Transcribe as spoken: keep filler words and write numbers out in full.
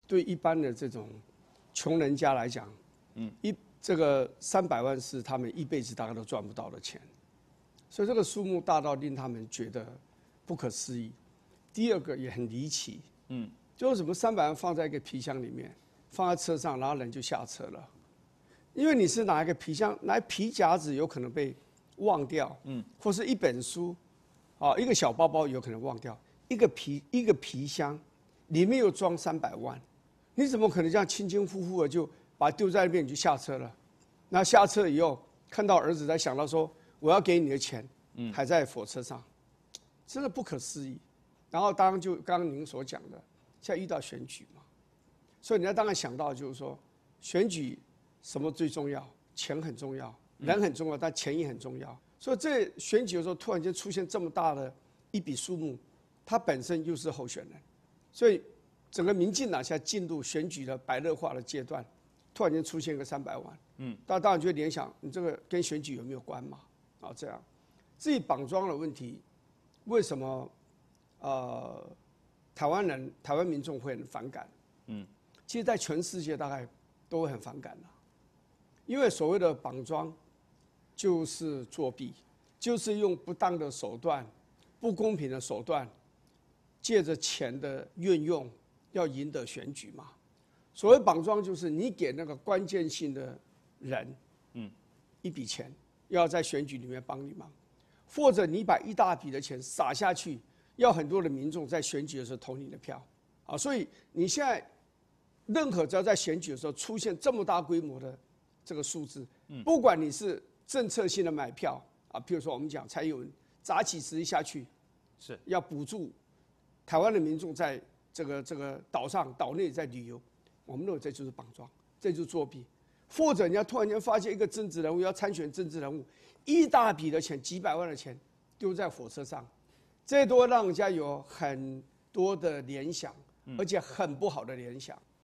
对一般的这种穷人家来讲，嗯，一这个三百万是他们一辈子大概都赚不到的钱，所以这个数目大到令他们觉得不可思议。第二个也很离奇，嗯，就是什么三百万放在一个皮箱里面，放在车上，然后人就下车了。因为你是拿一个皮箱，拿皮夹子有可能被忘掉，嗯，或是一本书，啊，一个小包包有可能忘掉，一个皮一个皮箱里面又装三百万。你怎么可能这样轻轻呼呼的就把它丢在那边你就下车了？那下车以后看到儿子才想到说我要给你的钱，嗯，还在火车上，真的不可思议。然后当然就刚刚您所讲的，现在遇到选举嘛，所以你要当然想到就是说选举什么最重要？钱很重要，人很重要，但钱也很重要。所以这选举的时候突然间出现这么大的一笔数目，它本身又是候选人，所以。整个民进党现在进入选举的白热化的阶段，突然间出现个三百万，嗯，大家当然就会联想，你这个跟选举有没有关嘛？啊，这样，至于绑桩的问题，为什么呃台湾人、台湾民众会很反感？嗯，其实，在全世界大概都会很反感的，因为所谓的绑桩就是作弊，就是用不当的手段、不公平的手段，借着钱的运用。要赢得选举嘛？所谓绑桩，就是你给那个关键性的人，嗯，一笔钱，要在选举里面帮你忙，或者你把一大笔的钱撒下去，要很多的民众在选举的时候投你的票，啊，所以你现在任何只要在选举的时候出现这么大规模的这个数字，嗯，不管你是政策性的买票啊，譬如说我们讲蔡英文砸几十亿下去，是要补助台湾的民众在。这个这个岛上岛内在旅游，我们认为这就是绑桩，这就是作弊。或者你要突然间发现一个政治人物要参选政治人物，一大笔的钱，几百万的钱丢在火车上，这都让人家有很多的联想，而且很不好的联想。